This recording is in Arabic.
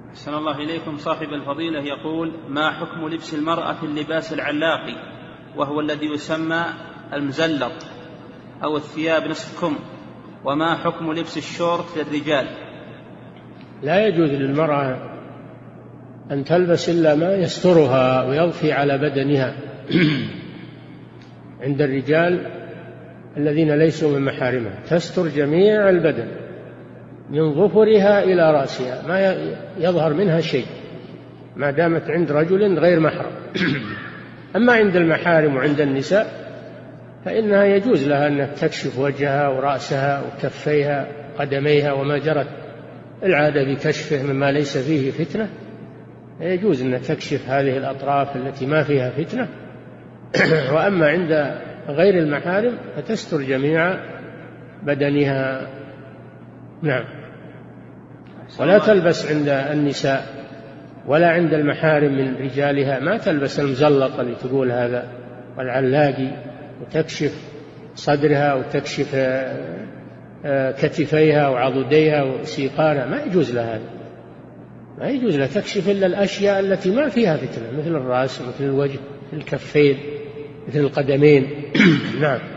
أحسن الله إليكم. صاحب الفضيلة يقول: ما حكم لبس المرأة اللباس العلاقي وهو الذي يسمى المزلط أو الثياب نصف كم، وما حكم لبس الشورت للرجال؟ لا يجوز للمرأة أن تلبس إلا ما يسترها ويضفي على بدنها. عند الرجال الذين ليسوا من محارمها تستر جميع البدن من ظفرها إلى رأسها، ما يظهر منها شيء ما دامت عند رجل غير محرم. أما عند المحارم وعند النساء فإنها يجوز لها أن تكشف وجهها ورأسها وكفيها قدميها، وما جرت العادة بكشفه مما ليس فيه فتنة يجوز أن تكشف هذه الأطراف التي ما فيها فتنة. وأما عند غير المحارم فتستر جميع بدنها. نعم. ولا تلبس عند النساء ولا عند المحارم من رجالها، ما تلبس المزلط اللي تقول هذا والعلاقي وتكشف صدرها وتكشف كتفيها وعضديها وسيقانها، ما يجوز لها هذا، ما يجوز لها تكشف إلا الأشياء التي ما فيها فتنة، مثل الرأس مثل الوجه مثل الكفين مثل القدمين. نعم.